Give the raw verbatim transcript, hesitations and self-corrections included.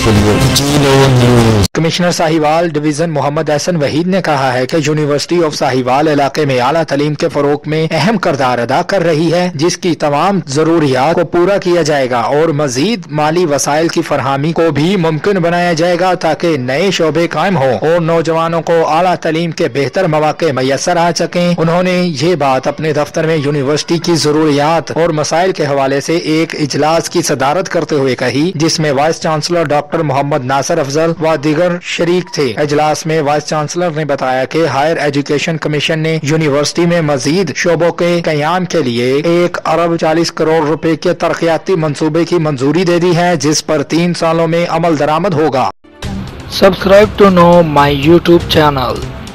के लिए zero news. Commissioner Sahiwal division Mohammad Ahsan Waheed ने कहा है कि यूनिवर्सिटी ऑफ साहिवाल इलाके में आला तालीम के फरोग में अहम किरदार अदा कर रही है, जिसकी तमाम जरूरियात को पूरा किया जाएगा और मजीद माली वसाइल की फरहमी को भी मुमकिन बनाया जाएगा ताकि नए शोबे कायम हो और नौजवानों को आला तालीम के बेहतर मौके मैसर आ सकें। उन्होंने ये बात अपने दफ्तर में यूनिवर्सिटी की जरूरियात और मसाइल के हवाले से एक इजलास की सदारत करते हुए कही, जिसमें vice chancellor doctor Mohammad Nasir Afzal व दीगर शरीक थे। इजलास में वाइस चांसलर ने बताया कि हायर एजुकेशन कमीशन ने यूनिवर्सिटी में मजीद शोबों के कयाम के लिए एक अरब चालीस करोड़ रुपए के तरक्याती मंसूबे की मंजूरी दे दी है, जिस पर तीन सालों में अमल दरामद होगा। Subscribe to know my YouTube channel.